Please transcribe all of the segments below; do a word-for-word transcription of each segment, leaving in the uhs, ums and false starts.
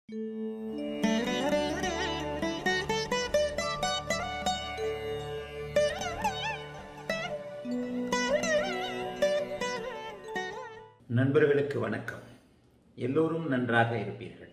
நண்பர்களுக்கு வணக்கம். எல்லோரும் நன்றாக இருப்பீர்கள்.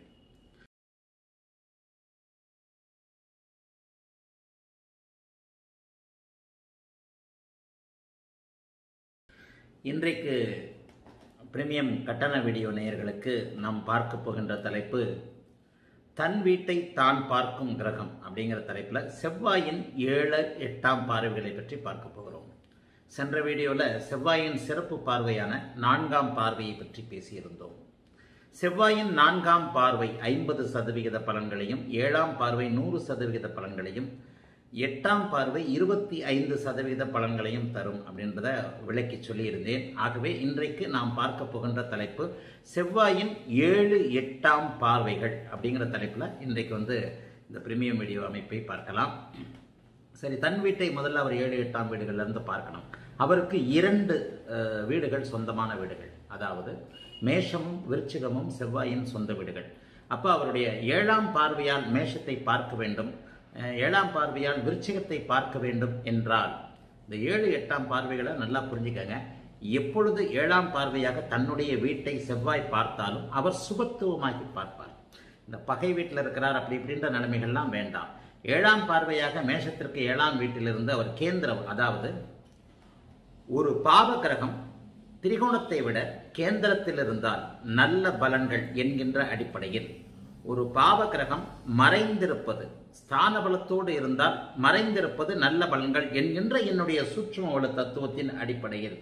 இன்றைக்கு பிரீமியம் கட்டண வீடியோ நேயர்களுக்கு நாம் பார்க்க போகின்ற தலைப்பு தன் வீட்டை தான் பார்க்கும் கிரகம் அப்படிங்கிற தலைப்பில் செவ்வாயின் ஏழு எட்டாம் பார்வைகளை பற்றி பார்க்க போகிறோம். சென்ற வீடியோவில் செவ்வாயின் சிறப்பு பார்வையான நான்காம் பார்வையை பற்றி பேசியிருந்தோம். செவ்வாயின் நான்காம் பார்வை ஐம்பது சதவிகித பலன்களையும், ஏழாம் பார்வை நூறு சதவிகித பலன்களையும், எட்டாம் பார்வை இருபத்தி ஐந்து சதவீத பலன்களையும் தரும் அப்படின்றத விளக்கி சொல்லியிருந்தேன். ஆகவே இன்றைக்கு நாம் பார்க்க போகின்ற தலைப்பு செவ்வாயின் ஏழு எட்டாம் பார்வைகள் அப்படிங்கிற தலைப்பில் இன்றைக்கு வந்து இந்த பிரீமியம் வீடியோ அமைப்பை பார்க்கலாம். சரி, தன் வீட்டை முதல்ல அவர் ஏழு எட்டாம் வீடுகள்லேருந்து பார்க்கணும். அவருக்கு இரண்டு வீடுகள் சொந்தமான வீடுகள், அதாவது மேஷமும் விருச்சிகமும் செவ்வாயின் சொந்த வீடுகள். அப்போ அவருடைய ஏழாம் பார்வையால் மேஷத்தை பார்க்க வேண்டும், ஏழாம் பார்வையால் விருச்சிகத்தை பார்க்க வேண்டும் என்றால் இந்த ஏழு எட்டாம் பார்வைகளை நல்லா புரிஞ்சுக்கங்க. எப்பொழுது ஏழாம் பார்வையாக தன்னுடைய வீட்டை செவ்வாய் பார்த்தாலும் அவர் சுபத்துவமாகி பார்ப்பார். இந்த பகை வீட்டில் இருக்கிறார் அப்படி இப்படின்ற நிலைமைகள்லாம் வேண்டாம். ஏழாம் பார்வையாக மேஷத்திற்கு ஏழாம் வீட்டிலிருந்து அவர் கேந்திரம், அதாவது ஒரு பாவ கிரகம் திரிகோணத்தை விட கேந்திரத்தில் இருந்தால் நல்ல பலன்கள் என்கின்ற அடிப்படையில் ஒரு பாவ கிரகம் மறைந்திருப்பது, ஸ்தான பலத்தோடு இருந்தால் மறைந்திருப்பது நல்ல பலன்கள் என்கின்ற என்னுடைய சூட்சும ஒளி தத்துவத்தின் அடிப்படையில்,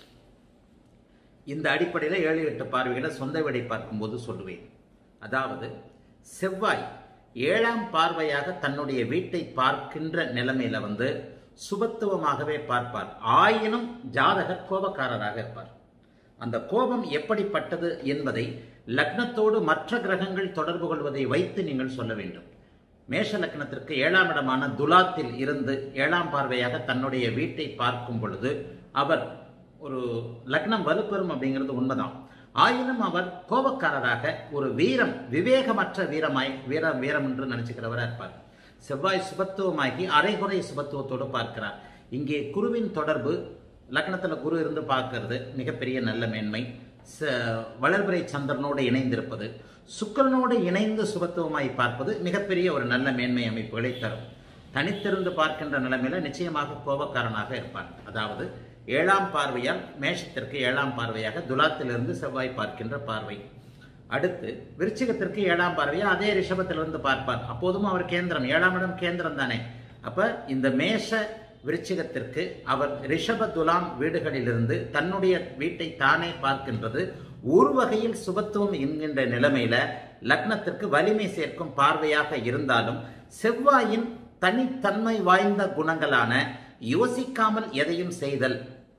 இந்த அடிப்படையில் ஏழு எட்டு பார்வைகளை சொந்த வீடை பார்க்கும்போது சொல்லுவேன். அதாவது செவ்வாய் ஏழாம் பார்வையாக தன்னுடைய வீட்டை பார்க்கின்ற நிலைமையில வந்து சுபத்துவமாகவே பார்ப்பார். ஆயினும் ஜாதகர் கோபக்காரராக இருப்பார். அந்த கோபம் எப்படிப்பட்டது என்பதை லக்னத்தோடு மற்ற கிரகங்கள் தொடர்பு கொள்வதை வைத்து நீங்கள் சொல்ல வேண்டும். மேஷ லக்னத்திற்கு ஏழாம் இடமான துலாத்தில் இருந்து ஏழாம் பார்வையாக தன்னுடைய வீட்டை பார்க்கும் பொழுது அவர் ஒரு லக்னம் வலுப்பெறும் அப்படிங்கிறது உண்மைதான். ஆயினும் அவர் கோபக்காரராக ஒரு வீரம், விவேகமற்ற வீரமாய் வீர வீரம் என்று நினைச்சுக்கிறவராக இருப்பார். செவ்வாய் சுபத்துவமாகி அரைகுறை சுபத்துவத்தோடு பார்க்கிறார். இங்கே குருவின் தொடர்பு, லக்னத்தில் குரு இருந்து பார்க்கிறது மிகப்பெரிய நல்ல மேன்மை. வளர்பிறை சந்திரனோடு இணைந்திருப்பது, சுக்கிரனோடு இணைந்து சுபத்துவமாய் பார்ப்பது மிகப்பெரிய ஒரு நல்ல மேன்மை அமைப்புகளை தரும். தனித்திருந்து பார்க்கின்ற நிலைமையில நிச்சயமாக கோபக்காரனாக இருப்பார். அதாவது ஏழாம் பார்வையால் மேஷத்திற்கு ஏழாம் பார்வையாக துலாத்திலிருந்து செவ்வாய் பார்க்கின்ற பார்வை. அடுத்து விருச்சிகத்திற்கு ஏழாம் பார்வையா அதே ரிஷபத்திலிருந்து பார்ப்பார். அப்போதும் அவர் கேந்திரம், ஏழாம் இடம் கேந்திரம் தானே. அப்ப இந்த மேஷ விருச்சிகத்திற்கு அவர் ரிஷப துலாம் வீடுகளிலிருந்து தன்னுடைய வீட்டை தானே பார்க்கின்றது ஒரு வகையில் சுபத்துவம் என்கின்ற நிலைமையில லக்னத்திற்கு வலிமை சேர்க்கும் பார்வையாக இருந்தாலும், செவ்வாயின் தனித்தன்மை வாய்ந்த குணங்களான யோசிக்காமல் எதையும் செய்தல்,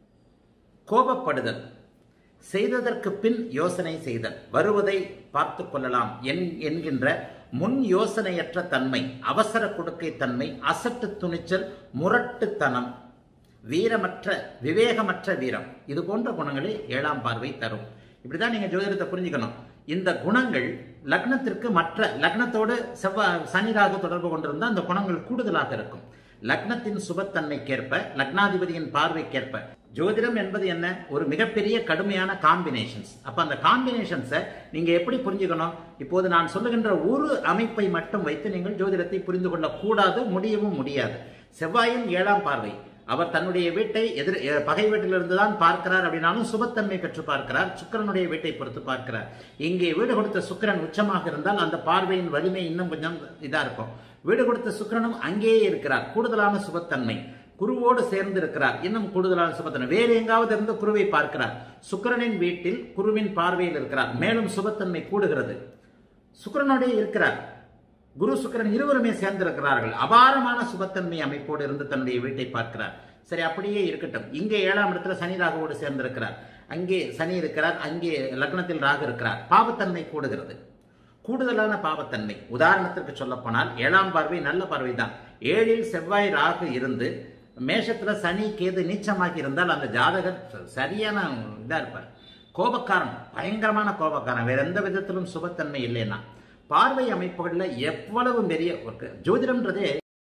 கோபப்படுதல், செய்ததற்கு பின் யோசனை செய்தல், வருவதை பார்த்து கொள்ளலாம் என்கின்ற முன் யோசனையற்ற தன்மை, அவசர கொடுக்கை தன்மை, அசட்டு துணிச்சல், முரட்டுத்தனம், வீரமற்ற விவேகமற்ற வீரம், இது போன்ற குணங்களை ஏழாம் பார்வை தரும். இப்படிதான் நீங்க ஜோதிடத்தை புரிஞ்சுக்கணும். இந்த குணங்கள் லக்னத்திற்கு மற்ற லக்னத்தோடு செவ்வாய் சனி ராகு தொடர்பு கொண்டிருந்தால் அந்த குணங்கள் கூடுதலாக இருக்கும். லக்னத்தின் சுபத்தன்மைக்கேற்ப, லக்னாதிபதியின் பார்வைக்கேற்ப. ஜோதிடம் என்பது என்ன? ஒரு மிகப்பெரிய கடுமையான காம்பினேஷன்ஸ். அப்ப அந்த காம்பினேஷன்ஸை நீங்க எப்படி புரிஞ்சுக்கணும்? இப்போது நான் சொல்லுகின்ற ஒரு அமைப்பை மட்டும் வைத்து நீங்கள் ஜோதிடத்தை புரிந்து கொள்ள கூடாது, முடியவும் முடியாது. செவ்வாயின் ஏழாம் பார்வை, அவர் தன்னுடைய வீட்டை எதிர் பகை வீட்டிலிருந்து தான் பார்க்கிறார் அப்படின்னாலும் சுபத்தன்மை பெற்று பார்க்கிறார். சுக்கிரனுடைய வீட்டை பொறுத்து பார்க்கிறார். இங்கே வீடு கொடுத்த சுக்கிரன் உச்சமாக இருந்தால் அந்த பார்வையின் வலிமை இன்னும் கொஞ்சம் இதா இருக்கும். வீடு கொடுத்த சுக்கிரனும் அங்கேயே இருக்கிறார், கூடுதலான சுபத்தன்மை. குருவோடு சேர்ந்து இருக்கிறார், இன்னும் கூடுதலான சுபத்தன்மை. வேறு எங்காவது இருந்து குருவை பார்க்கிறார். சுக்கிரனின் வீட்டில் குருவின் பார்வையில் இருக்கிறார், மேலும் சுபத்தன்மை கூடுகிறது. சுக்கிரனோடே இருக்கிறார், குரு சுக்கிரன் இருவருமே சேர்ந்திருக்கிறார்கள். அபாரமான சுபத்தன்மை அமைப்போடு இருந்து தன்னுடைய வீட்டை பார்க்கிறார். சரி, அப்படியே இருக்கட்டும். இங்கே ஏழாம் இடத்துல சனி ராகுவோடு சேர்ந்திருக்கிறார். அங்கே சனி இருக்கிறார், அங்கே லக்னத்தில் ராகு இருக்கிறார். பாவத்தன்மை கூடுகிறது, கூடுதலான பாவத்தன்மை. உதாரணத்திற்கு சொல்ல போனால் ஏழாம் பார்வை நல்ல பார்வை தான். ஏழில் செவ்வாய் ராகு இருந்து மேஷத்துல சனி கேது நீச்சமாக்கி இருந்தால் அந்த ஜாதகர் சரியான இதா இருப்பார். கோபக்காரன், பயங்கரமான கோபக்காரன், வேற எந்த விதத்திலும் சுபத்தன்மை இல்லைன்னா. பார்வை அமைப்புகள்ல எவ்வளவு பெரிய ஒரு ஜோதிடம்ன்றதே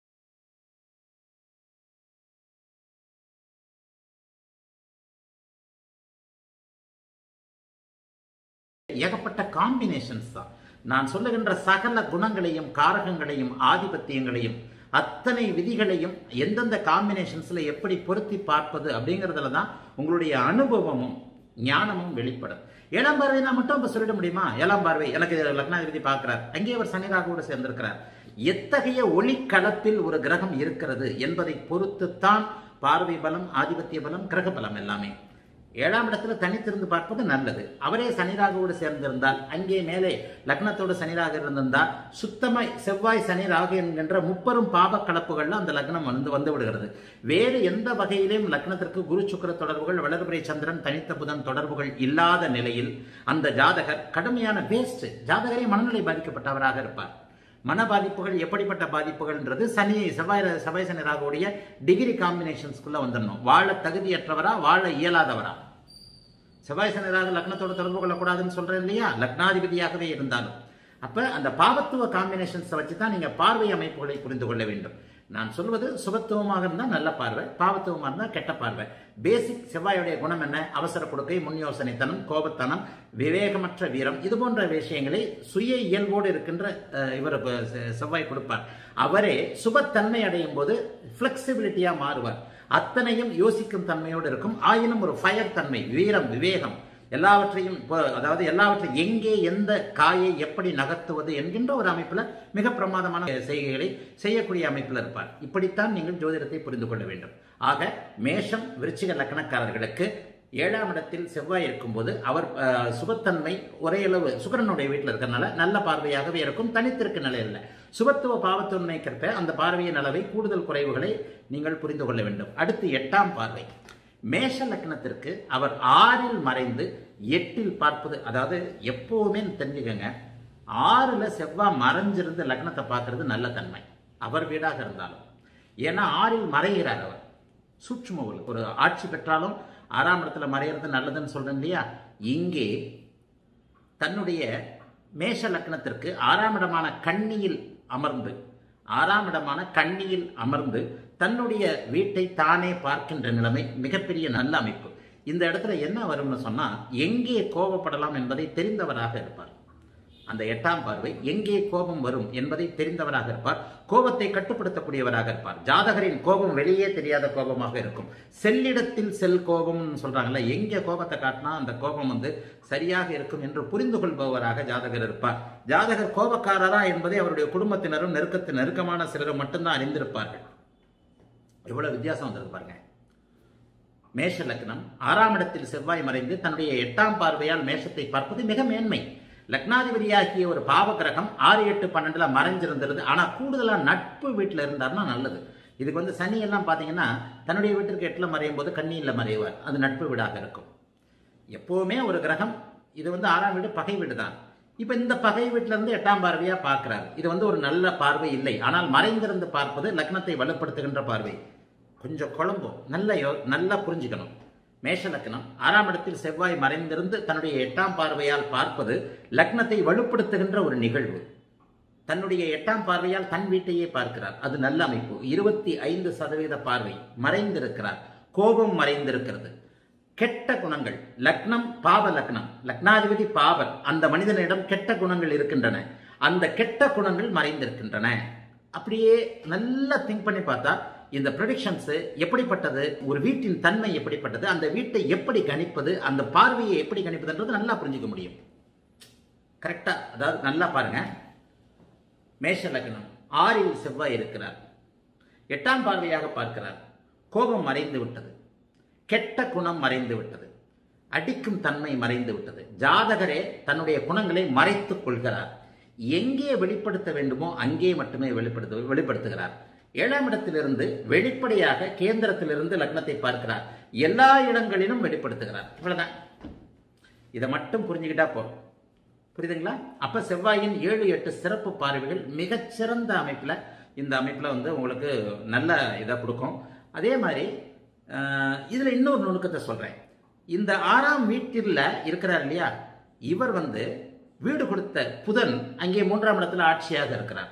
ஏகப்பட்ட காம்பினேஷன்ஸ் தான். நான் சொல்லுகின்ற சகல குணங்களையும் காரகங்களையும் ஆதிபத்தியங்களையும் அத்தனை விதிகளையும் எந்தெந்த காம்பினேஷன்ஸ்ல எப்படி பொருத்தி பார்ப்பது அப்படிங்கிறதுல தான் உங்களுடைய அனுபவமும் ஞானமும் வெளிப்படும். ஏழாம் பார்வைனா மட்டும் இப்ப சொல்லிட முடியுமா? ஏழாம் பார்வை எனக்கு லக்னாதிபதி பார்க்கிறார், அங்கே அவர் சனி ராகுவோடு சேர்ந்திருக்கிறார். எத்தகைய ஒளிக்களத்தில் ஒரு கிரகம் இருக்கிறது என்பதை பொறுத்துத்தான் பார்வை பலம், ஆதிபத்திய பலம், கிரக பலம் எல்லாமே. ஏழாம் இடத்துல தனித்திருந்து பார்ப்பது நல்லது. அவரே சனிராகுவோடு சேர்ந்திருந்தால், அங்கே மேலே லக்னத்தோடு சனிராக இருந்திருந்தால், சுத்தமாய் செவ்வாய் சனி ராகு என்கின்ற முப்பெரும் பாப கலப்புகள்ல அந்த லக்னம் வந்து வந்து விடுகிறது. வேறு எந்த வகையிலும் லக்னத்திற்கு குரு சுக்கிர தொடர்புகள், வளர்பிறை சந்திரன், தனித்த புதன் தொடர்புகள் இல்லாத நிலையில் அந்த ஜாதகர் கடுமையான வேஸ்ட். ஜாதகரே மனநிலை பாதிக்கப்பட்டவராக இருப்பார். மன பாதிப்புகள் எப்படிப்பட்ட பாதிப்புகள்ன்றது சனி செவ்வாய் செவ்வாய் சனி ராகுடைய டிகிரி காம்பினேஷன்ஸ்குள்ள வந்துடணும். வாழ தகுதியற்றவரா, வாழ இயலாதவரா? செவ்வாய் சனி ராகு லக்னத்தோட தொடர்பு கொள்ளக்கூடாதுன்னு சொல்றேன் இல்லையா, லக்னாதிபதியாகவே இருந்தாலும். அப்ப அந்த பாவத்துவ காம்பினேஷன்ஸை வச்சுதான் நீங்க பார்வை அமைப்புகளை புரிந்து கொள்ள வேண்டும். நான் சொல்வது சுபத்துவமாக இருந்தால் நல்ல பார்வை, பாவத்துவமாக இருந்தால் கெட்ட பார்வை. பேசிக் செவ்வாயுடைய குணம் என்ன? அவசர கொடுக்கை, முன் யோசனைத்தனம், கோபத்தனம், விவேகமற்ற வீரம், இது போன்ற விஷயங்களை சுய இயல்போடு இருக்கின்ற இவர் செவ்வாய் கொடுப்பார். அவரே சுபத்தன்மை அடையும் போது பிளெக்சிபிலிட்டியா மாறுவார். அத்தனையும் யோசிக்கும் தன்மையோடு இருக்கும். ஆயினும் ஒரு ஃபயர் தன்மை, வீரம், விவேகம், எல்லாவற்றையும் அதாவது எல்லாவற்றையும் எங்கே எந்த காயை எப்படி நகர்த்துவது என்கின்ற ஒரு அமைப்புல மிக பிரமாதமான செய்கைகளை செய்யக்கூடிய அமைப்பில் இருப்பார். இப்படித்தான் நீங்கள் ஜோதிடத்தை புரிந்து கொள்ள வேண்டும். ஆக மேஷம் விருச்சிக லக்னக்காரர்களுக்கு ஏழாம் இடத்தில் செவ்வாய் இருக்கும்போது அவர் சுபத்தன்மை ஒரே அளவு சுக்கிரனுடைய வீட்டில் இருக்கிறனால நல்ல பார்வையாகவே இருக்கும். தனித்திருக்க நிலையில் சுபத்துவ பாவத்தன்மைக்கிறப்ப அந்த பார்வையின் அளவை கூடுதல் குறைவுகளை நீங்கள் புரிந்து கொள்ள வேண்டும். அடுத்து எட்டாம் பார்வை. மேஷ லக்னத்திற்கு அவர் ஆறில் மறைந்து எட்டில் பார்ப்பது, அதாவது எப்பவுமே தெரிஞ்சுக்கங்க, ஆறுல செவ்வாய் மறைஞ்சிருந்து லக்னத்தை பார்க்கறது நல்ல தன்மை, அவர் வீடாக இருந்தாலும். ஏன்னா ஆறில் மறைகிறார் அவர். சூட்சும ஒரு ஆட்சி பெற்றாலும் ஆறாம் இடத்துல மறைகிறது நல்லதுன்னு சொல்றேன் இல்லையா. இங்கே தன்னுடைய மேஷ லக்னத்திற்கு ஆறாம் இடமான கன்னியில் அமர்ந்து ஆறாம் இடமான கன்னியில் அமர்ந்து தன்னுடைய வீட்டை தானே பார்க்கின்ற நிலைமை மிகப்பெரிய நல்ல அமைப்பு. இந்த இடத்துல என்ன வரும்னு சொன்னா, எங்கே கோபப்படலாம் என்பதை தெரிந்தவராக இருப்பார். அந்த எட்டாம் பார்வை எங்கே கோபம் வரும் என்பதை தெரிந்தவராக இருப்பார். கோபத்தை கட்டுப்படுத்தக்கூடியவராக இருப்பார். ஜாதகரின் கோபம் வெளியே தெரியாத கோபமாக இருக்கும். செல்லிடத்தில் செல் கோபம்னு சொல்றாங்கல்ல, எங்கே கோபத்தை காட்டினா அந்த கோபம் வந்து சரியாக இருக்கும் என்று புரிந்து கொள்பவராக ஜாதகர் இருப்பார். ஜாதகர் கோபக்காரரா என்பதை அவருடைய குடும்பத்தினரும் நெருக்கத்தின் நெருக்கமான சிலரும் மட்டும்தான் அறிந்திருப்பார்கள். எவ்வளவு வித்தியாசம் வந்திருக்கு பாருங்க. மேஷ லக்னம் ஆறாம் இடத்தில் செவ்வாய் மறைந்து தன்னுடைய எட்டாம் பார்வையால் மேஷத்தை பார்ப்பது மிக மேன்மை. லக்னாதிபதியாகிய ஒரு பாவ கிரகம் ஆறு எட்டு பன்னெண்டுல மறைஞ்சிருந்தது. ஆனா கூடுதலா நட்பு வீட்டுல இருந்தாருன்னா நல்லது. இதுக்கு வந்து சனி எல்லாம் பாத்தீங்கன்னா தன்னுடைய வீட்டிற்கு எட்டுல மறையும் போது கன்னியில மறைவார். அது நட்பு வீடாக இருக்கும். எப்பவுமே ஒரு கிரகம் இது வந்து ஆறாம் வீடு பகை வீடு தான். இப்ப இந்த பகை வீட்டுல இருந்து எட்டாம் பார்வையா பார்க்கிறார். இது வந்து ஒரு நல்ல பார்வை இல்லை. ஆனால் மறைந்திருந்து பார்ப்பது லக்னத்தை வலுப்படுத்துகின்ற பார்வை. கொஞ்சம் குழம்பும் நல்ல நல்லா புரிஞ்சுக்கணும். மேஷ லக்னம் ஆறாம் இடத்தில் செவ்வாய் மறைந்திருந்து தன்னுடைய எட்டாம் பார்வையால் பார்ப்பது லக்னத்தை வலுப்படுத்துகின்ற ஒரு நிகழ்வு. தன்னுடைய எட்டாம் பார்வையால் தன் வீட்டையே பார்க்கிறார். அது நல்ல அமைப்பு. இருபத்தி ஐந்து சதவீத பார்வை. மறைந்திருக்கிறார். கோபம் மறைந்திருக்கிறது. கெட்ட குணங்கள், லக்னம் பாவ லக்னம், லக்னாதிபதி பாவர், அந்த மனிதனிடம் கெட்ட குணங்கள் இருக்கின்றன. அந்த கெட்ட குணங்கள் மறைந்திருக்கின்றன. அப்படியே நல்லா திங்க் பண்ணி பார்த்தா இந்த ப்ரெடிக்ஷன்ஸ் எப்படிப்பட்டது, ஒரு வீட்டின் தன்மை எப்படிப்பட்டது, அந்த வீட்டை எப்படி கணிப்பது, அந்த பார்வையை எப்படி கணிப்பதுன்றது நல்லா புரிஞ்சுக்க முடியும். கரெக்டா? அதாவது நல்லா பாருங்க. மேஷ லக்னம் ஆறில் செவ்வாய் இருக்கிறார். எட்டாம் பார்வையாக பார்க்கிறார். கோபம் மறைந்து விட்டது. கெட்ட குணம் மறைந்து விட்டது. அடிக்கும் தன்மை மறைந்து விட்டது. ஜாதகரே தன்னுடைய குணங்களை மறைத்துக் கொள்கிறார். எங்கே வெளிப்படுத்த வேண்டுமோ அங்கே மட்டுமே வெளிப்படுத்த வெளிப்படுத்துகிறார். ஏழாம் இடத்திலிருந்து வெளிப்படையாக கேந்திரத்திலிருந்து லக்னத்தை பார்க்கிறார். எல்லா இடங்களிலும் வெளிப்படுத்துகிறார். இவ்வளவுதான். இதை மட்டும் புரிஞ்சுக்கிட்டா போதும். புரியுதுங்களா? அப்ப செவ்வாயின் ஏழு எட்டு சிறப்பு பார்வைகள் மிகச்சிறந்த அமைப்புல இந்த அமைப்புல வந்து உங்களுக்கு நல்ல இதை கொடுக்கும். அதே மாதிரி இதுல இன்னொரு நுணுக்கத்தை சொல்றேன். இந்த ஆறாம் வீட்டில் இருக்கிறார் இல்லையா, இவர் வந்து வீடு கொடுத்த புதன் அங்கே மூன்றாம் இடத்துல ஆட்சியாக இருக்கிறார்.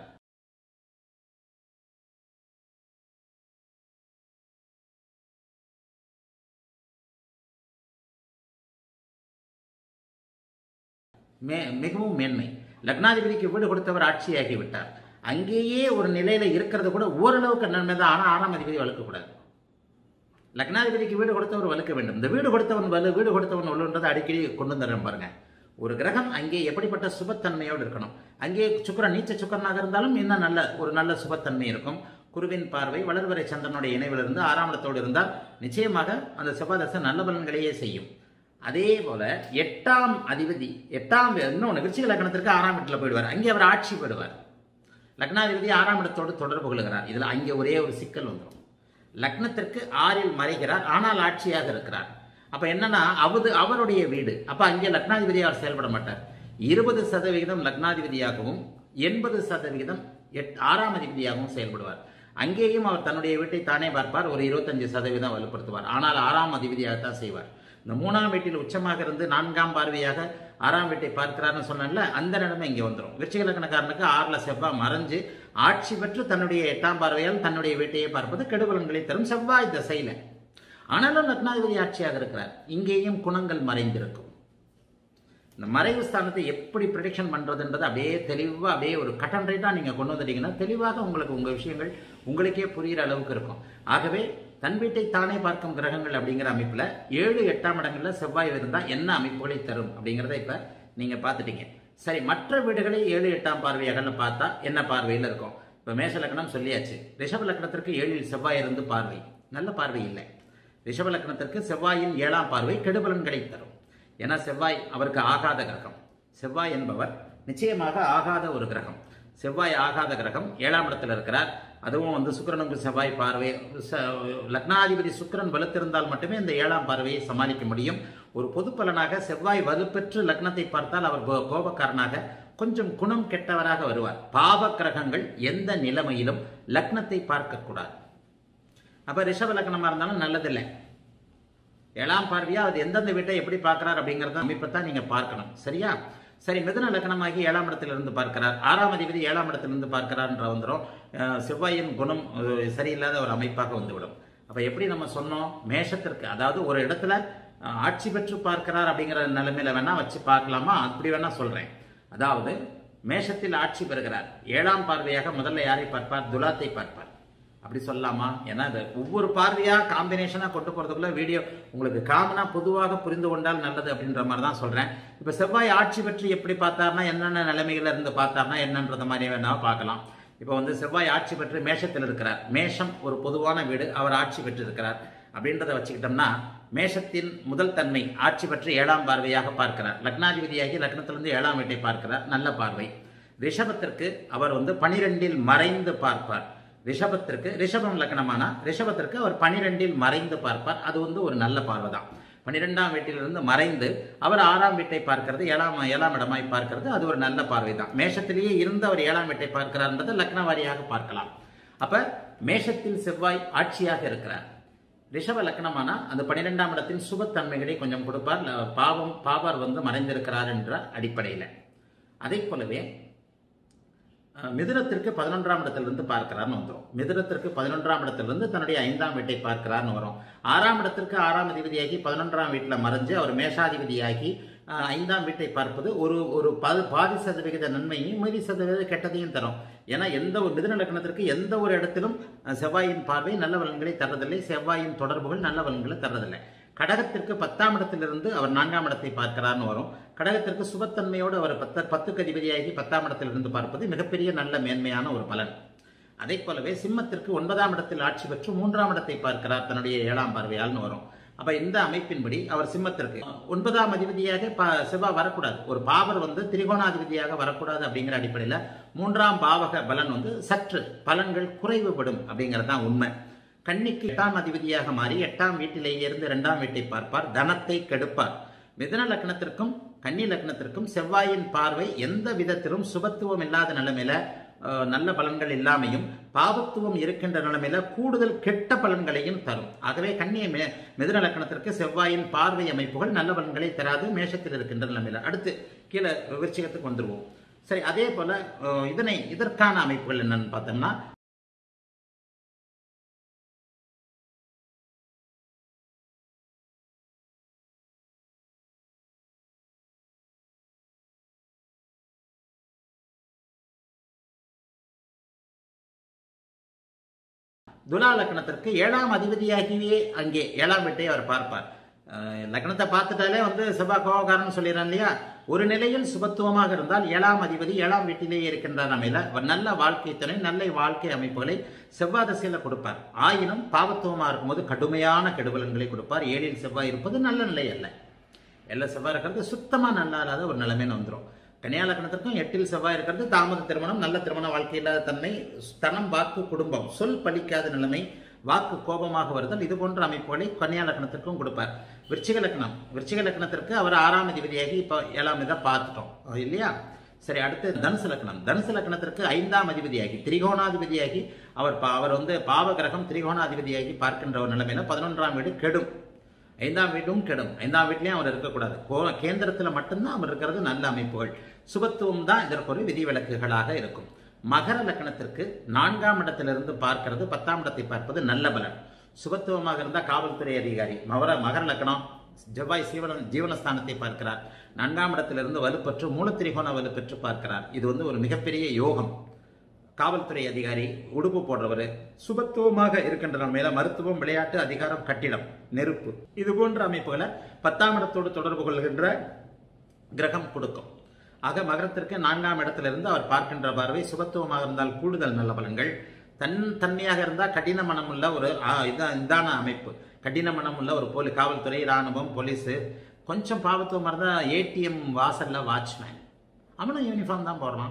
மிகவும் மேன்மை. லக்னாதிபதிக்கு வீடு கொடுத்தவர் ஆட்சியாகி விட்டார். அங்கேயே ஒரு நிலையில இருக்கிறது கூட ஓரளவுக்கு நன்மை தான். ஆனால் ஆறாம் அதிபதி வலுக்கக்கூடாது. லக்னாதிபதிக்கு வீடு கொடுத்தவர் வலுக்க வேண்டும். இந்த வீடு கொடுத்தவன் வலு வீடு கொடுத்தவன் வலுன்றதை அடிக்கடி கொண்டு வந்துடுறேன் பாருங்க. ஒரு கிரகம் அங்கே எப்படிப்பட்ட சுபத்தன்மையோடு இருக்கணும். அங்கே சுக்கிரன் நீச்ச சுக்கிரனாக இருந்தாலும் இன்னும் நல்ல ஒரு நல்ல சுபத்தன்மை இருக்கும். குருவின் பார்வை வளர்வரை சந்திரனுடைய இணைவிலிருந்து ஆறாம் இடத்தோடு இருந்தால் நிச்சயமாக அந்த செவ்வாதசை நல்ல பலன்களையே செய்யும். அதே போல எட்டாம் அதிபதி எட்டாம் இன்னொன்று விருச்சிக லக்னத்திற்கு ஆறாம் இடத்துல போயிடுவார். அங்கே அவர் ஆட்சி போயிடுவார். லக்னாதிபதி ஆறாம் இடத்தோடு தொடர்பு கொள்கிறார். இதில் அங்கே ஒரே ஒரு சிக்கல் வந்துடும். லக்னத்திற்கு ஆறில் மறைகிறார், ஆனால் ஆட்சியாக இருக்கிறார். அப்ப என்னன்னா அவது அவருடைய வீடு. அப்ப அங்கே லக்னாதிபதி அவர் செயல்பட மாட்டார். இருபது சதவிகிதம் லக்னாதிபதியாகவும் எண்பது சதவிகிதம் எட் ஆறாம் அதிபதியாகவும் செயல்படுவார். அங்கேயும் அவர் தன்னுடைய வீட்டை தானே பார்ப்பார். ஒரு இருபத்தஞ்சு சதவீதம் வலுப்படுத்துவார். ஆனால் ஆறாம் அதிபதியாகத்தான் செய்வார். இந்த மூணாம் வீட்டில் உச்சமாக இருந்து நான்காம் பார்வையாக ஆறாம் வீட்டை பார்க்கிறார்னு சொன்னல அந்த நிலைமை இங்கே வந்துடும். விருச்சிக லக்னக்காரனுக்கு ஆறுல செவ்வாய் மறைஞ்சு ஆட்சி பெற்று தன்னுடைய எட்டாம் பார்வையால் தன்னுடைய வீட்டையே பார்ப்பது கெடுபலன்களை தரும் செவ்வாய் திசையில. ஆனாலும் லக்னாதிபதி ஆட்சியாக இருக்கிறார். இங்கேயும் குணங்கள் மறைந்திருக்கும். இந்த மறைவு ஸ்தானத்தை எப்படி ப்ரெடிக்ஷன் பண்றதுன்றது அப்படியே தெளிவாக அப்படியே ஒரு கட்டன் ரைட்டா நீங்க கொண்டு வந்துட்டீங்கன்னா தெளிவாக உங்களுக்கு உங்க விஷயங்கள் உங்களுக்கே புரிகிற அளவுக்கு இருக்கும். ஆகவே தன் வீட்டை தானே பார்க்கும் கிரகங்கள் அப்படிங்கிற அமைப்புல ஏழு எட்டாம் இடங்கள்ல செவ்வாய் இருந்தா என்ன அமைப்புகளை தரும் அப்படிங்கிறத இப்ப நீங்க பார்த்துட்டீங்க. சரி, மற்ற வீடுகளை ஏழு எட்டாம் பார்வையாக பார்த்தா என்ன பார்வையில் இருக்கும்? இப்ப மேஷ லக்னம் சொல்லியாச்சு. ரிஷப லக்னத்திற்கு ஏழில் செவ்வாய் இருந்து பார்வை நல்ல பார்வை இல்லை. ரிஷப லக்னத்திற்கு செவ்வாயின் ஏழாம் பார்வை கெடுபலன்களை தரும். ஏன்னா செவ்வாய் அவருக்கு ஆகாத கிரகம். செவ்வாய் என்பவர் நிச்சயமாக ஆகாத ஒரு கிரகம். செவ்வாய் ஆகாத கிரகம் ஏழாம் இடத்துல இருக்கிறார். அதுவும் வந்து சுக்கிரனுக்கு செவ்வாய் பார்வை. லக்னாதிபதி சுக்கிரன் வலுத்திருந்தால் மட்டுமே இந்த ஏழாம் பார்வையை சமாளிக்க முடியும். ஒரு பொது பலனாக செவ்வாய் வலுப்பெற்று லக்னத்தை பார்த்தால் அவர் கோபக்காரனாக கொஞ்சம் குணம் கெட்டவராக வருவார். பாவ கிரகங்கள் எந்த நிலைமையிலும் லக்னத்தை பார்க்க கூடாது. அப்ப ரிஷப லக்னமா இருந்தாலும் நல்லதில்லை. ஏழாம் பார்வையா அது எந்தெந்த வீட்டை எப்படி பார்க்கிறார் அப்படிங்கறத அமைப்பை தான் நீங்க பார்க்கணும். சரியா? சரி, மிதுன லக்னமாகி ஏழாம் இடத்திலிருந்து பார்க்கிறார். ஆறாம் அதிபதி ஏழாம் இடத்திலிருந்து பார்க்கிறார் என்ற வந்துடும். செவ்வாயின் குணம் சரியில்லாத ஒரு அமைப்பாக வந்துவிடும். அப்ப எப்படி நம்ம சொன்னோம்? மேஷத்திற்கு அதாவது ஒரு இடத்துல ஆட்சி பெற்று பார்க்கிறார் அப்படிங்கிற நிலைமையில வேணா வச்சு பார்க்கலாமா? அப்படி வேணா சொல்றேன். அதாவது மேஷத்தில் ஆட்சி பெறுகிறார். ஏழாம் பார்வையாக முதல்ல யாரை பார்ப்பார்? துலாத்தை பார்ப்பார். அப்படி சொல்லலாமா? ஏன்னா அது ஒவ்வொரு பார்வையா காம்பினேஷனா கொண்டு போறதுக்குள்ள வீடியோ உங்களுக்கு காமனா பொதுவாக புரிந்து கொண்டால் நல்லது அப்படின்ற மாதிரி தான் சொல்றேன். இப்ப செவ்வாய் ஆட்சி பெற்று எப்படி பார்த்தார்னா என்னென்ன நிலைமைகள்ல இருந்து பார்த்தார்னா என்னன்றத மாதிரி வேணா பார்க்கலாம். இப்ப வந்து செவ்வாய் ஆட்சி பெற்று மேஷத்தில் இருக்கிறார். மேஷம் ஒரு பொதுவான வீடு. அவர் ஆட்சி பெற்று இருக்கிறார் அப்படின்றத வச்சுக்கிட்டோம்னா மேஷத்தின் முதல் தன்மை ஆட்சி பெற்று ஏழாம் பார்வையாக பார்க்கிறார். லக்னாதிபதியாகி லக்னத்திலிருந்து ஏழாம் வீட்டை பார்க்கிறார். நல்ல பார்வை. ரிஷபத்திற்கு அவர் வந்து பனிரெண்டில் மறைந்து பார்ப்பார். ரிஷபத்திற்கு ரிஷபம் லக்னமானா ரிஷபத்திற்கு அவர் பனிரெண்டில் மறைந்து பார்ப்பார். அது வந்து ஒரு நல்ல பார்வை தான். பன்னிரெண்டாம் வீட்டிலிருந்து மறைந்து அவர் ஆறாம் வீட்டை பார்க்கிறது, ஏழாம் ஏழாம் இடமாய் பார்க்கிறது, அது ஒரு நல்ல பார்வை தான். மேஷத்திலேயே இருந்து அவர் ஏழாம் வீட்டை பார்க்கிறார்ன்றதை லக்ன வாரியாக பார்க்கலாம். அப்ப மேஷத்தில் செவ்வாய் ஆட்சியாக இருக்கிறார். ரிஷப லக்னமானா அந்த பன்னிரெண்டாம் இடத்தின் சுபத்தன்மைகளை கொஞ்சம் கொடுப்பார். பாவம் பாவர் வந்து மறைந்திருக்கிறார் என்ற அடிப்படையில். அதே போலவே மிதுனத்திற்கு பதினொன்றாம் இடத்திலிருந்து பார்க்கிறார்னு வந்துடும். மிதுனத்திற்கு பதினொன்றாம் இடத்திலிருந்து தன்னுடைய ஐந்தாம் வீட்டை பார்க்கிறார்னு வரும். ஆறாம் இடத்திற்கு ஆறாம் அதிபதியாகி பதினொன்றாம் வீட்டில் மறைஞ்சு அவர் மேஷாதிபதியாகி ஐந்தாம் வீட்டை பார்ப்பது ஒரு ஒரு பாதி சதவிகித நன்மையும் மீதி சதவீத கெட்டதையும் தரும். ஏன்னா எந்த ஒரு மிதுன லக்னத்திற்கு எந்த ஒரு இடத்திலும் செவ்வாயின் பார்வை நல்ல பலன்களை தரதில்லை. செவ்வாயின் தொடர்புகள் நல்ல பலன்களை தரதில்லை. கடகத்திற்கு பத்தாம் இடத்திலிருந்து அவர் நான்காம் இடத்தை பார்க்கிறார்னு வரும். கடகத்திற்கு சுபத்தன்மையோடு அவர் பத்து பத்துக்கு அதிபதியாகி பத்தாம் இடத்திலிருந்து பார்ப்பது மிகப்பெரிய நல்ல மேன்மையான ஒரு பலன். அதே போலவே சிம்மத்திற்கு ஒன்பதாம் இடத்தில் ஆட்சி பெற்று மூன்றாம் இடத்தை பார்க்கிறார் தன்னுடைய ஏழாம் பார்வையால்னு வரும். அப்ப இந்த அமைப்பின்படி அவர் சிம்மத்திற்கு ஒன்பதாம் அதிபதியாக செவ்வாய் வரக்கூடாது. ஒரு பாவர் வந்து திரிகோணாதிபதியாக வரக்கூடாது அப்படிங்கிற அடிப்படையில் மூன்றாம் பாவக பலன் வந்து சற்று பலன்கள் குறைவுபடும் அப்படிங்கிறது தான் உண்மை. கன்னிக்கு எட்டாம் அதிபதியாக மாறி எட்டாம் வீட்டிலேயே இருந்து இரண்டாம் வீட்டை பார்ப்பார். தனத்தை கெடுப்பார். மிதுன லக்னத்திற்கும் கன்னி லக்னத்திற்கும் செவ்வாயின் பார்வை எந்த விதத்திலும் சுபத்துவம் இல்லாத நிலைமையில நல்ல பலன்கள் இல்லாமையும் பாவத்துவம் இருக்கின்ற நிலைமையில கூடுதல் கெட்ட பலன்களையும் தரும். ஆகவே கன்னிய மிதுன லக்னத்திற்கு செவ்வாயின் பார்வை அமைப்புகள் நல்ல பலன்களை தராது மேஷத்தில் இருக்கின்ற நிலைமையில. அடுத்து கீழே விருச்சிகத்துக்கு வந்துருவோம். சரி, அதே போல இதனை இதற்கான அமைப்புகள் என்னன்னு பார்த்தோம்னா, துலா லக்னத்திற்கு ஏழாம் அதிபதியாகியே அங்கே ஏழாம் வீட்டை அவர் பார்ப்பார். லக்னத்தை பார்த்துட்டாலே வந்து செவ்வாய் கோபக்காரன் சொல்லிடுறான் இல்லையா. ஒரு நிலையில் சுபத்துவமாக இருந்தால் ஏழாம் அதிபதி ஏழாம் வீட்டிலேயே இருக்கின்ற நிலையில நல்ல வாழ்க்கை துணை நல்ல வாழ்க்கை அமைப்புகளை செவ்வாய் திசையில கொடுப்பார். ஆயினும் பாவத்துவமாக இருக்கும்போது கடுமையான கெடுபலன்களை கொடுப்பார். ஏழில் செவ்வாய் இருப்பது நல்ல நிலை அல்ல. எல்லா செவ்வாய் இருக்கிறது சுத்தமா நல்லா இல்லாத ஒரு நிலைமைன்னு வந்துடும். கன்னியா லக்னத்திற்கும் எட்டில் செவ்வாய் இருக்கிறது தாமத திருமணம், நல்ல திருமண வாழ்க்கை இல்லாத தன்மை, தனம், வாக்கு, குடும்பம், சொல் பலிக்காத நிலைமை, வாக்கு கோபமாக வருதல், இது போன்ற அமைப்புகளை கன்னியா லக்னத்திற்கும் கொடுப்பார். விருச்சிக லக்னம் விருச்சிக லக்னத்திற்கு அவர் ஆறாம் அதிபதியாகி இப்போ ஏழாம் இதை பார்த்துட்டோம் இல்லையா. சரி, அடுத்து தனுசு லக்னம் தனுசு லக்னத்திற்கு ஐந்தாம் அதிபதியாகி திரிகோணாதிபதியாகி அவர் அவர் வந்து பாவகிரகம் திரிகோணாதிபதியாகி பார்க்கின்ற ஒரு நிலைமையில பதினொன்றாம் வீடு கெடும், ஐந்தாம் வீடும் கெடும். ஐந்தாம் வீட்லயும் அவர் இருக்கக்கூடாது. கேந்திரத்துல மட்டும்தான் அவர் இருக்கிறது நல்ல அமைப்புகள். சுபத்துவம் தான் இதற்கு ஒரு விதிவிலக்குகளாக இருக்கும். மகர லக்னத்திற்கு நான்காம் இடத்திலிருந்து பார்க்கிறது, பத்தாம் இடத்தை பார்ப்பது நல்ல பலன். சுபத்துவமாக இருந்தால் காவல்துறை அதிகாரி. மகர மகர லக்னம் செவ்வாய் சீவன ஜீவனஸ்தானத்தை பார்க்கிறார். நான்காம் இடத்திலிருந்து வலுப்பெற்று மூலத்திரிகோண வலுப்பெற்று பார்க்கிறார். இது வந்து ஒரு மிகப்பெரிய யோகம். காவல்துறை அதிகாரி, உடுப்பு போடுறவர், சுபத்துவமாக இருக்கின்ற மேல மருத்துவம், விளையாட்டு, அதிகாரம், கட்டிடம், நெருப்பு, இது போன்ற அமைப்புகளை பத்தாம் இடத்தோடு தொடர்பு கொள்கின்ற கிரகம் கொடுக்கும். ஆக மகரத்திற்கு நான்காம் இடத்திலிருந்து அவர் பார்க்கின்ற பார்வை சுபத்துவமாக இருந்தால் கூடுதல் நல்ல பலன்கள், தன் தன்மையாக இருந்தால் கடின மனம் உள்ள ஒரு இதான அமைப்பு, கடின மனம் உள்ள ஒரு போலி காவல்துறை, இராணுவம், போலீஸு. கொஞ்சம் பாவத்துவமாக இருந்தால் ஏடிஎம் வாசல்ல வாட்ச்மேன், அவனும் யூனிஃபார்ம் தான் போடுறான்.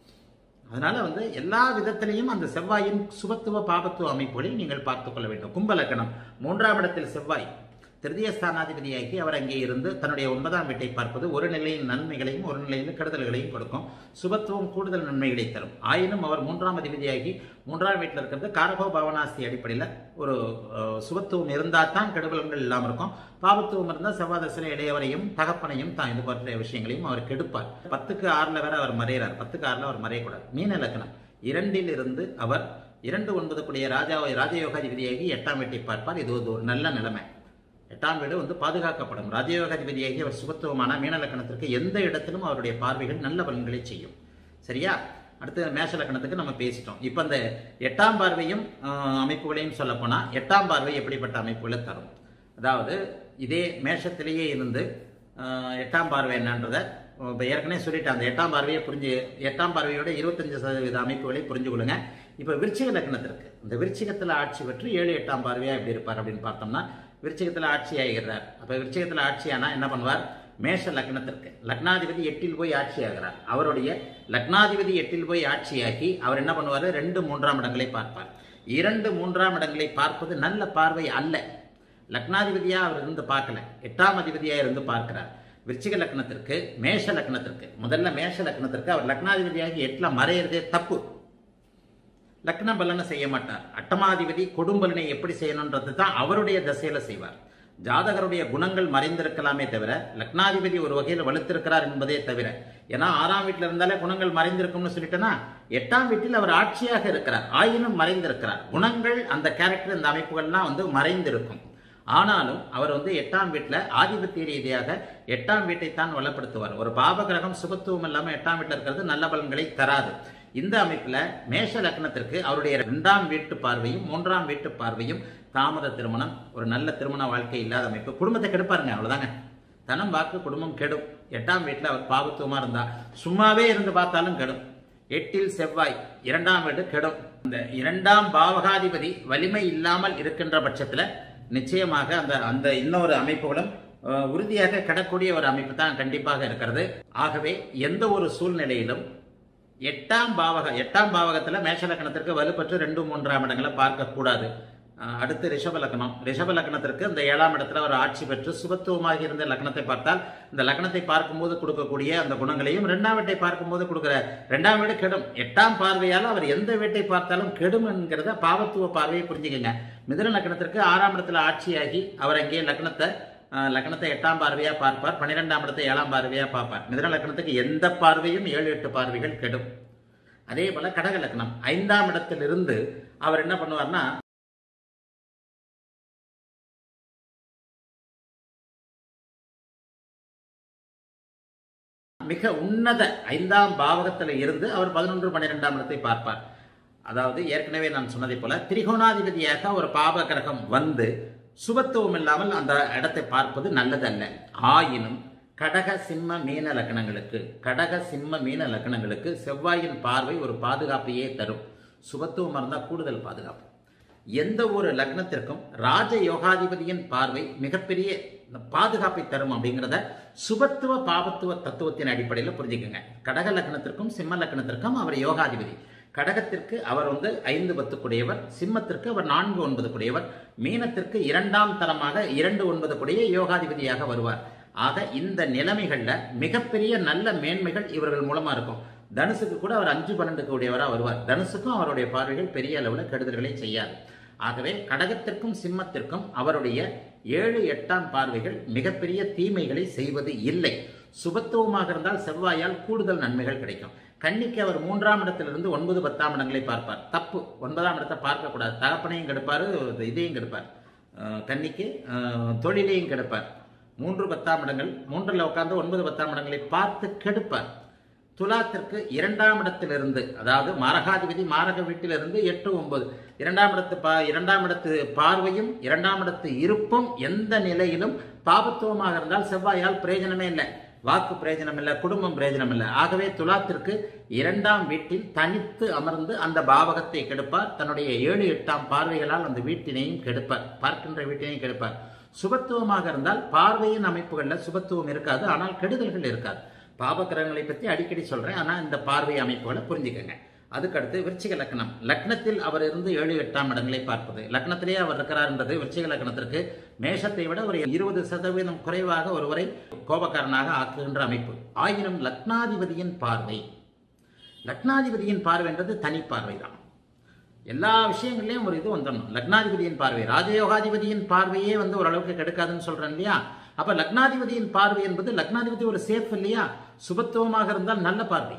அதனால வந்து எல்லா விதத்திலையும் அந்த செவ்வாயின் சுபத்துவ பாபத்துவ அமைப்புகளை நீங்கள் பார்த்துக் கொள்ள வேண்டும். கும்பலக்கணம் மூன்றாம் இடத்தில் செவ்வாய் திருதிய ஸ்தானாதிபதியாகி அவர் அங்கே இருந்து தன்னுடைய ஒன்பதாம் வீட்டை பார்ப்பது ஒரு நிலையின் நன்மைகளையும் ஒரு நிலையில் கெடுதல்களையும் கொடுக்கும். சுபத்துவம் கூடுதல் நன்மைகளை தரும். ஆயினும் அவர் மூன்றாம் அதிபதியாகி மூன்றாம் வீட்டில் இருக்கிறது காரகோ பவனாஸ்தி அடிப்படையில் ஒரு சுபத்துவம் இருந்தால் தான் கெடுபலன்கள் இல்லாமல் இருக்கும். பாபத்துவம் இருந்தால் செவ்வாதசில இடையவரையும் தகப்பனையும் தான் இது போன்ற விஷயங்களையும் அவர் கெடுப்பார். பத்துக்கு ஆறுல வேற அவர் மறைகிறார். பத்துக்கு ஆறுல அவர் மறையக்கூடாது. மீன லக்னம் இரண்டில் இருந்து அவர் இரண்டு ஒன்பது கூடிய ராஜாவை ராஜயோகாதிபதியாகி எட்டாம் வீட்டை பார்ப்பார். இது ஒரு நல்ல நிலைமை. எட்டாம் வீடு வந்து பாதுகாக்கப்படும். ராஜயோகாதிபதியாகி அவர் சுபத்துவமான மீன லக்கணத்திற்கு எந்த இடத்திலும் அவருடைய பார்வைகள் நல்ல பலன்களை செய்யும். சரியா? அடுத்து மேஷ லக்கணத்துக்கு நம்ம பேசிட்டோம். இப்போ அந்த எட்டாம் பார்வையும் அமைப்புகளையும் சொல்ல போனா எட்டாம் பார்வை எப்படிப்பட்ட அமைப்புகளை தரும்? அதாவது இதே மேஷத்திலேயே இருந்து எட்டாம் பார்வை என்னன்றதை இப்போ ஏற்கனவே சொல்லிட்டு அந்த எட்டாம் பார்வையை புரிஞ்சு எட்டாம் பார்வையோட இருபத்தஞ்சு சதவீத அமைப்புகளை புரிஞ்சு கொள்ளுங்க. இப்போ விருச்சிக லக்னத்திற்கு இந்த விருச்சிகத்தில் ஆட்சி பெற்று ஏழு எட்டாம் பார்வையா எப்படி இருப்பார் அப்படின்னு பார்த்தோம்னா விருச்சிகத்தில் ஆட்சி ஆகிறார். அப்போ விருச்சிகத்தில் ஆட்சியானா என்ன பண்ணுவார்? மேஷ லக்னத்திற்கு லக்னாதிபதி எட்டில் போய் ஆட்சி ஆகிறார். அவருடைய லக்னாதிபதி எட்டில் போய் ஆட்சியாகி அவர் என்ன பண்ணுவார்? ரெண்டு மூன்றாம் இடங்களை பார்ப்பார். இரண்டு மூன்றாம் இடங்களை பார்ப்பது நல்ல பார்வை அல்ல. லக்னாதிபதியா அவர் இருந்து பார்க்கல, எட்டாம் அதிபதியா இருந்து பார்க்கிறார். விருச்சிக லக்னத்திற்கு மேஷ லக்னத்திற்கு முதல்ல மேஷ லக்னத்திற்கு அவர் லக்னாதிபதியாகி எட்டுல மறையிறதே தப்பு. லக்ன பலனை செய்ய மாட்டார். அட்டமாதிபதி கொடும்பலனை எப்படி செய்யணும்ன்றது தான் அவருடைய தசையில செய்வார். ஜாதகருடைய குணங்கள் மறைந்திருக்கலாமே தவிர லக்னாதிபதி ஒரு வகையில் வலுத்திருக்கிறார் என்பதே தவிர, ஏன்னா ஆறாம் வீட்டில் இருந்தாலே குணங்கள் மறைந்திருக்கும்னு சொல்லிட்டேன்னா எட்டாம் வீட்டில் அவர் ஆட்சியாக இருக்கிறார். ஆயினும் மறைந்திருக்கிறார். குணங்கள் அந்த கேரக்டர் இந்த அமைப்புகள்லாம் வந்து மறைந்திருக்கும். ஆனாலும் அவர் வந்து எட்டாம் வீட்டில் ஆதிபத்திய ரீதியாக எட்டாம் வீட்டை தான் வளப்படுத்துவார். ஒரு பாபகிரகம் சுபத்துவம் இல்லாமல் எட்டாம் வீட்டில் இருக்கிறது நல்ல பலன்களை தராது. இந்த அமைப்புல மேஷ லக்னத்திற்கு அவருடைய இரண்டாம் வீட்டு பார்வையும் மூன்றாம் வீட்டு பார்வையும் தாமத திருமணம், ஒரு நல்ல திருமண வாழ்க்கை இல்லாத அமைப்பு, குடும்பத்தை கெடுப்பாருங்க. அவ்வளவுதாங்க. தனம், வாக்கு, குடும்பம் கெடும். எட்டாம் வீட்டுல அவர் பாவத்துவமா இருந்தா சும்மாவே இருந்து பார்த்தாலும் கெடும். எட்டில் செவ்வாய் இரண்டாம் வீடு கெடும். இந்த இரண்டாம் பாவகாதிபதி வலிமை இல்லாமல் இருக்கின்ற பட்சத்துல நிச்சயமாக அந்த அந்த இன்னொரு அமைப்புகளும் உறுதியாக கிடக்கூடிய ஒரு அமைப்பு தான் கண்டிப்பாக இருக்கிறது. ஆகவே எந்த ஒரு சூழ்நிலையிலும் எட்டாம் பாவக எட்டாம் பாவகத்தில் மேஷ லக்னத்திற்கு வலுப்பற்று ரெண்டு மூன்றாம் இடங்களை பார்க்கக்கூடாது. அடுத்து ரிஷப லக்னம். ரிஷப லக்னத்திற்கு இந்த ஏழாம் இடத்துல அவர் ஆட்சி பெற்று சுபத்துவமாக இருந்த லக்னத்தை பார்த்தால் இந்த லக்னத்தை பார்க்கும்போது கொடுக்கக்கூடிய அந்த குணங்களையும் இரண்டாம் வீட்டை பார்க்கும்போது கொடுக்கிற இரண்டாம் வீடு கெடும். எட்டாம் பார்வையால் அவர் எந்த வீட்டை பார்த்தாலும் கெடும் என்கிறத பாவத்துவ பார்வையை புரிஞ்சுக்கங்க. மிதுன லக்னத்திற்கு ஆறாம் இடத்துல ஆட்சியாகி அவர் அங்கே லக்னத்தை லக்னத்தை எட்டாம் பார்வையா பார்ப்பார், பன்னிரெண்டாம் இடத்தை ஏழாம் பார்வையா பார்ப்பார். மிதுன லக்னத்துக்கு எந்த பார்வையும் ஏழு எட்டு பார்வைகள் கெடும். அதே போல கடக லக்னம் ஐந்தாம் இடத்திலிருந்து அவர் என்ன பண்ணுவார்னா மிக உன்னத ஐந்தாம் பாவகத்தில் இருந்து அவர் பதினொன்று பன்னிரெண்டாம் இடத்தை பார்ப்பார். அதாவது ஏற்கனவே நான் சொன்னதை போல திரிகோணாதிபதியாக ஒரு பாவ கிரகம் வந்து சுபத்துவம் இல்லாமல் அந்த இடத்தை பார்ப்பது நல்லதல்ல. ஆயினும் கடக சிம்ம மீன லக்னங்களுக்கு கடக சிம்ம மீன லக்னங்களுக்கு செவ்வாயின் பார்வை ஒரு பாதுகாப்பையே தரும். சுபத்துவம் இருந்தால் கூடுதல் பாதுகாப்பு. எந்த ஒரு லக்னத்திற்கும் ராஜ யோகாதிபதியின் பார்வை மிகப்பெரிய பாதுகாப்பை தரும் அப்படிங்கிறத சுபத்துவ பாவத்துவ தத்துவத்தின் அடிப்படையில் புரிஞ்சுக்கோங்க. கடக லக்னத்திற்கும் சிம்ம லக்னத்திற்கும் அவர் யோகாதிபதி. கடகத்திற்கு அவர் வந்து ஐந்து பத்து கூடியவர், சிம்மத்திற்கு அவர் நான்கு ஒன்பது கூடியவர், மீனத்திற்கு இரண்டாம் தரமாக இரண்டு ஒன்பது கூடிய யோகாதிபதியாக வருவார். ஆக இந்த நிலைமைகள்ல மிகப்பெரிய நல்ல மேன்மைகள் இவர்கள் மூலமா இருக்கும். தனுசுக்கு கூட அவர் அஞ்சு பன்னெண்டு கூடியவராக வருவார். தனுசுக்கும் அவருடைய பார்வைகள் பெரிய அளவில் கெடுதல்களை செய்யாது. ஆகவே கடகத்திற்கும் சிம்மத்திற்கும் அவருடைய ஏழு எட்டாம் பார்வைகள் மிகப்பெரிய தீமைகளை செய்வது இல்லை. சுபத்துவமாக இருந்தால் செவ்வாயால் கூடுதல் நன்மைகள் கிடைக்கும். கன்னிக்கு அவர் மூன்றாம் இடத்திலிருந்து ஒன்பது பத்தாம் இடங்களை பார்ப்பார். தப்பு, ஒன்பதாம் இடத்தை பார்க்கக்கூடாது. தகப்பனையும் கெடுப்பார், இதையும் கெடுப்பார். கன்னிக்கு தொழிலையும் கெடுப்பார். மூன்று பத்தாம் இடங்கள் மூன்றில் உட்கார்ந்து ஒன்பது பத்தாம் இடங்களை பார்த்து கெடுப்பார். துலாத்திற்கு இரண்டாம் இடத்திலிருந்து, அதாவது மாரகாதிபதி மாரக வீட்டிலிருந்து எட்டு ஒன்பது இரண்டாம் இடத்து பா இரண்டாம் இடத்து பார்வையும் இரண்டாம் இடத்து இருப்பும் எந்த நிலையிலும் பாபத்துவமாக இருந்தால் செவ்வாயால் பிரயோஜனமே இல்லை. வாக்கு பிரயோஜனம் இல்லை, குடும்பம் பிரயோஜனம் இல்லை. ஆகவே துலாத்திற்கு இரண்டாம் வீட்டில் தனித்து அமர்ந்து அந்த பாவகத்தை கெடுப்பார். தன்னுடைய ஏழு எட்டாம் பார்வைகளால் அந்த வீட்டினையும் கெடுப்பார், பார்க்கின்ற வீட்டினையும் கெடுப்பார். சுபத்துவமாக இருந்தால் பார்வையின் அமைப்புகளில் சுபத்துவம் இருக்காது, ஆனால் கெடுதல்கள் இருக்காது. பாவகிரகங்களை பற்றி அடிக்கடி சொல்றேன், ஆனால் இந்த பார்வை அமைப்புகளை புரிஞ்சுக்கங்க. அதுக்கடுத்து விருச்சிக லக்னம். லக்னத்தில் அவர் இருந்து ஏழு எட்டாம் இடங்களை பார்ப்பது. லக்னத்திலேயே அவர் இருக்கிறார் என்பது விருச்சிக லக்னத்திற்கு மேஷத்தை விட ஒரு இருபது சதவீதம் குறைவாக ஒருவரை கோபக்காரனாக ஆக்குகின்ற அமைப்பு. ஆயினும் லக்னாதிபதியின் பார்வை லக்னாதிபதியின் பார்வை என்றது தனி பார்வை தான். எல்லா விஷயங்கள்லையும் ஒரு இது வந்துடணும். லக்னாதிபதியின் பார்வை ராஜயோகாதிபதியின் பார்வையே வந்து ஓரளவுக்கு கெடுக்காதுன்னு சொல்றேன் இல்லையா? அப்ப லக்னாதிபதியின் பார்வை என்பது லக்னாதிபதி ஒரு சேஃப் இல்லையா? சுபத்துவமாக இருந்தால் நல்ல பார்வை.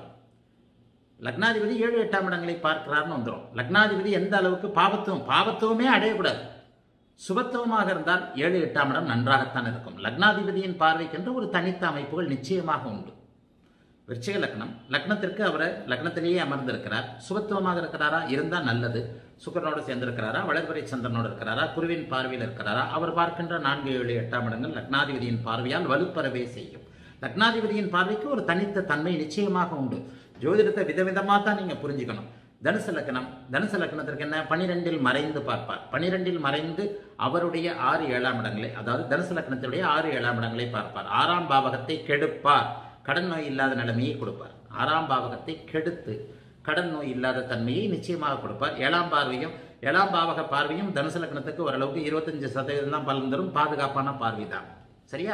லக்னாதிபதி ஏழு எட்டாம் இடங்களை பார்க்கிறார்னு வந்துடும். லக்னாதிபதி எந்த அளவுக்கு பாவத்துவம் பாவத்துவமே அடையக்கூடாது. சுபத்துவமாக இருந்தால் ஏழு எட்டாம் இடம் நன்றாகத்தான் இருக்கும். லக்னாதிபதியின் பார்வைக்கென்று ஒரு தனித்த அமைப்புகள் நிச்சயமாக உண்டு. விருச்சிக லக்னம். லக்னத்திற்கு அவர் லக்னத்திலேயே அமர்ந்திருக்கிறார். சுபத்துவமாக இருக்கிறாரா? இருந்தால் நல்லது. சுக்கரனோடு சேர்ந்திருக்கிறாரா? வளர்பிறை சந்திரனோடு இருக்கிறாரா? குருவின் பார்வையில் இருக்கிறாரா? அவர் பார்க்கின்ற நான்கு ஏழு எட்டாம் இடங்கள் லக்னாதிபதியின் பார்வையால் வலுப்பெறவே செய்யும். லக்னாதிபதியின் பார்வைக்கு ஒரு தனித்த தன்மை நிச்சயமாக உண்டு. ஜோதிடத்தை விதவிதமாக தான் நீங்க புரிஞ்சுக்கணும். தனுசு லக்னம். தனுசு லக்னத்திற்கு என்ன? பனிரெண்டில் மறைந்து பார்ப்பார். பனிரெண்டில் மறைந்து அவருடைய ஆறு ஏழாம் இடங்களை, அதாவது தனுசு லக்னத்தினுடைய ஆறு ஏழாம் இடங்களை பார்ப்பார். ஆறாம் பாவகத்தை கெடுப்பார். கடன் நோய் இல்லாத நிலைமையை கொடுப்பார். ஆறாம் பாவகத்தை கெடுத்து கடன் நோய் இல்லாத தன்மையை நிச்சயமாக கொடுப்பார். ஏழாம் பார்வையும் ஏழாம் பாவக பார்வையும் தனுசு லக்னத்துக்கு ஓரளவுக்கு இருபத்தஞ்சு சதவீதம் தான் பலன் தரும். பாதுகாப்பான பார்வை தான். சரியா?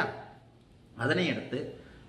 அதனை அடுத்து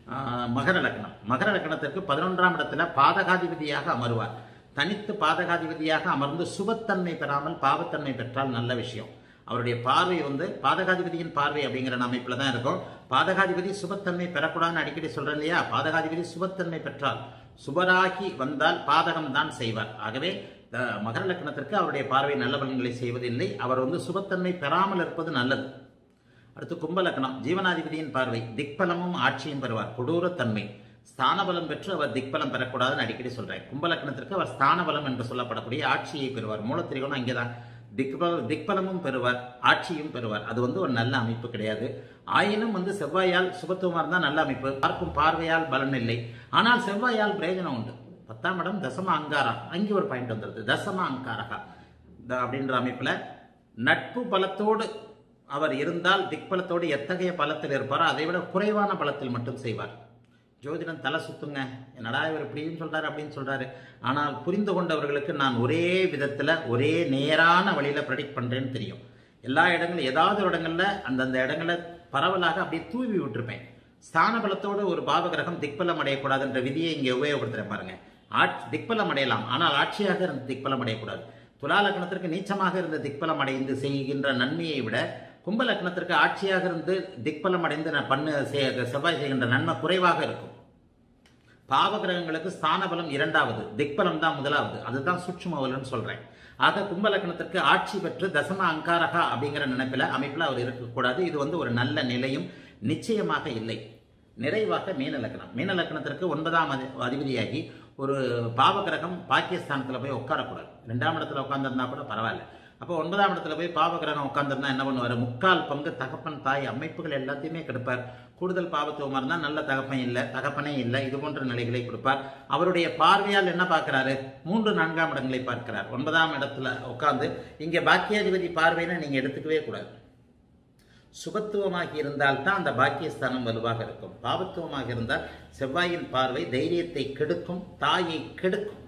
மகர லக்னம். மகர லக்னத்திற்கு பதினொன்றாம் இடத்துல பாதகாதிபதியாக அமருவார். தனித்து பாதகாதிபதியாக அமர்ந்து சுபத்தன்மை பெறாமல் பாவத்தன்மை பெற்றால் நல்ல விஷயம். அவருடைய பார்வை வந்து பாதகாதிபதியின் பார்வை அப்படிங்கிற அமைப்புல தான் இருக்கும். பாதகாதிபதி சுபத்தன்மை பெறக்கூடாதுன்னு அடிக்கடி சொல்றேன் இல்லையா? பாதகாதிபதி சுபத்தன்மை பெற்றால் சுபராகி வந்தால் பாதகம் தான் செய்வார். ஆகவே மகர லக்னத்திற்கு அவருடைய பார்வை நல்ல பலன்களை செய்வதில்லை. அவர் வந்து சுபத்தன்மை பெறாமல் இருப்பது நல்லது. அடுத்து கும்பலக்னம். ஜீவனாதிபதியின் பார்வை திக்பலமும் ஆட்சியும் பெறுவார். கொடூரத்தன்மை ஸ்தானபலம் பெற்று அவர் திக்பலம் பெறக்கூடாதுன்னு அடிக்கடி சொல்றேன். கும்பலக்னத்திற்கு அவர் ஸ்தானபலம் என்று சொல்லப்படக்கூடிய ஆட்சியை பெறுவார். மூலத்திரிகோணம் அங்கேதான். திக்பல திக்பலமும் பெறுவார், ஆட்சியும் பெறுவார். அது வந்து ஒரு நல்ல அமைப்பு கிடையாது. ஆயினும் வந்து செவ்வாயால் சுபத்துவமாக இருந்தால் நல்ல அமைப்பு. பார்க்கும் பார்வையால் பலன் இல்லை, ஆனால் செவ்வாயால் பிரயோஜனம் உண்டு. பத்தாம் இடம் தசம அங்காரா, அங்கே ஒரு பாயிண்ட் வந்துடுது. தசம அங்காரகா அப்படின்ற அமைப்புல நட்பு பலத்தோடு அவர் இருந்தால் திக்பலத்தோடு எத்தகைய பலத்தில் இருப்பாரோ அதை விட குறைவான பலத்தில் மட்டும் செய்வார். ஜோதிடம் தலை சுத்துங்க, என்னடா இவர் இப்படின்னு சொல்றாரு அப்படின்னு சொல்றாரு. ஆனால் புரிந்து கொண்டவர்களுக்கு நான் ஒரே விதத்துல ஒரே நேரான வழியில ப்ரெடிக்ட் பண்றேன்னு தெரியும். எல்லா இடங்களும் ஏதாவது ஒரு இடங்கள்ல அந்தந்த இடங்களை பரவலாக அப்படியே தூவி விட்டுருப்பேன். ஸ்தான பலத்தோடு ஒரு பாவகிரகம் திக்பலம் அடையக்கூடாதுன்ற விதியை இங்கே உபயோகப்படுத்துறேன் பாருங்க. ஆட்சி திக்பலம் அடையலாம், ஆனால் ஆட்சியாக இருந்த திக்பலம் அடையக்கூடாது. துலா லக்னத்திற்கு நீச்சமாக இருந்த திக்பலம் அடைந்து செய்கின்ற நன்மையை விட கும்ப லக்னத்திற்கு ஆட்சியாக இருந்து திக்பலம் அடைந்து பண்ணு செவ்வாய் செய்கின்ற நன்மை குறைவாக இருக்கும். பாவகிரகங்களுக்கு ஸ்தான பலம் இரண்டாவது, திக்பலம் தான் முதலாவது. அதுதான் சூட்சுமவலன்னு சொல்றேன். ஆக கும்ப லக்னத்திற்கு ஆட்சி பெற்று தசம அங்காரகா அப்படிங்கிற நினைப்பில அமைப்பில் அவர் இருக்கக்கூடாது. இது வந்து ஒரு நல்ல நிலையும் நிச்சயமாக இல்லை. நிறைவாக மீன லக்னம். மீன லக்னத்திற்கு ஒன்பதாம் அதிபதியாகி ஒரு பாவகிரகம் பாக்கியஸ்தானத்தில் போய் உட்காரக்கூடாது. ரெண்டாம் இடத்துல உட்காந்துருந்தா கூட பரவாயில்ல. அப்போ ஒன்பதாம் இடத்துல போய் பாவகிரகம் உட்காந்துருந்தா என்ன பண்ணுவார்? முக்கால் பங்கு தகப்பன் தாய் அமைப்புகள் எல்லாத்தையுமே கெடுப்பார். கூடுதல் பாவத்துவமாக இருந்தால் நல்ல தகப்பன் இல்லை, தகப்பனே இல்லை, இது போன்ற நிலைகளை கொடுப்பார். அவருடைய பார்வையால் என்ன பார்க்கிறாரு? மூன்று நான்காம் இடங்களை பார்க்கிறார். ஒன்பதாம் இடத்துல உட்கார்ந்து இங்கே பாக்கியாதிபதி பார்வையினை நீங்க எடுத்துக்கவே கூடாது. சுபத்துவமாக இருந்தால் தான் அந்த பாக்கியஸ்தானம் வலுவாக இருக்கும். பாவத்துவமாக இருந்தால் செவ்வாயின் பார்வை தைரியத்தை கெடுக்கும், தாயை கெடுக்கும்.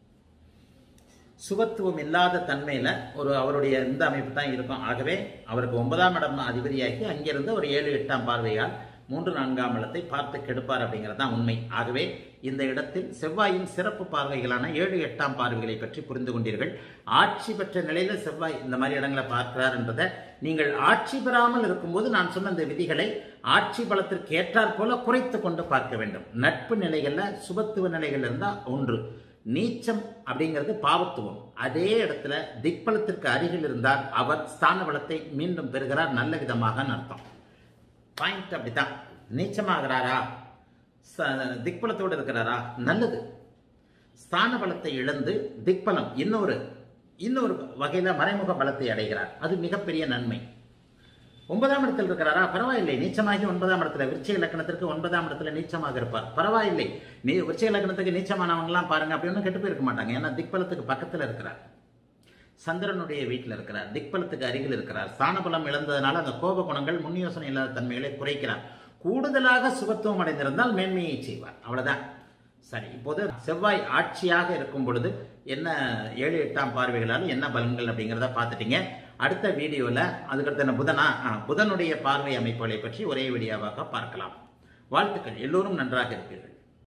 சுபத்துவம் இல்லாத தன்மையில ஒரு அவருடைய இந்த அமைப்பு தான் இருக்கும். ஆகவே அவருக்கு ஒன்பதாம் இடம் அதிபதியாகி அங்கிருந்து ஒரு ஏழு எட்டாம் பார்வையால் மூன்று நான்காம் இடத்தை பார்த்து கெடுப்பார் அப்படிங்கிறது தான் உண்மை. ஆகவே இந்த இடத்தில் செவ்வாயின் சிறப்பு பார்வைகளான ஏழு எட்டாம் பார்வைகளை பற்றி புரிந்து கொண்டீர்கள். ஆட்சி பெற்ற நிலையில செவ்வாய் இந்த மாதிரி இடங்களை பார்க்கிறார் என்றதை நீங்கள் ஆட்சி பெறாமல் இருக்கும்போது நான் சொன்ன இந்த விதிகளை ஆட்சி பலத்திற்கு ஏற்றாற் போல குறைத்து கொண்டு பார்க்க வேண்டும். நட்பு நிலைகள்ல சுபத்துவ நிலைகள் இருந்தா ஒன்று, நீச்சம் அப்படிங்கிறது பாவத்துவம். அதே இடத்துல திக்பலத்திற்கு அருகில் இருந்தால் அவர் ஸ்தான பலத்தை மீண்டும் பெறுகிறார், நல்ல விதமாக அர்த்தம். பாயிண்ட் அப்படித்தான். நீச்சமாகிறாரா, திக்பலத்தோடு இருக்கிறாரா, நல்லது. ஸ்தான பலத்தை இழந்து திக்பலம் இன்னொரு இன்னொரு வகையில மறைமுக பலத்தை அடைகிறார், அது மிகப்பெரிய நன்மை. ஒன்பதாம் இடத்தில் இருக்கிறாரா, பரவாயில்லை. நீச்சமாகி ஒன்பதாம் இடத்துல விருச்சிக லக்னத்திற்கு ஒன்பதாம் இடத்துல நீச்சமாக இருப்பார், பரவாயில்லை. நீ விருச்சிக லக்னத்துக்கு நீச்சமானவங்க எல்லாம் பாருங்க அப்படின்னு கெட்டு போயிருக்க மாட்டாங்க. ஏன்னா திக்பலத்துக்கு பக்கத்துல இருக்கிறார், சந்திரனுடைய வீட்டில் இருக்கிறார், திக்பலத்துக்கு அருகில் இருக்கிறார். ஸ்தான பலம் இழந்ததுனால அந்த கோப குணங்கள், முன் யோசனை இல்லாத தன்மைகளை குறைக்கிறார். கூடுதலாக சுபத்துவம் அடைந்திருந்தால் மேன்மையை செய்வார், அவ்வளவுதான். சரி, இப்போது செவ்வாய் ஆட்சியாக இருக்கும் பொழுது என்ன ஏழு எட்டாம் பார்வைகளால் என்ன பலன்கள் அப்படிங்கிறத பார்த்துட்டீங்க. அடுத்த வீடியோல அதுக்கடுத்து என்ன புதனா புதனுடைய பார்வை அமைப்புகளை பற்றி ஒரே வீடியோவாக பார்க்கலாம். வாழ்த்துக்கள். எல்லோரும் நன்றாக இருப்பீர்கள்.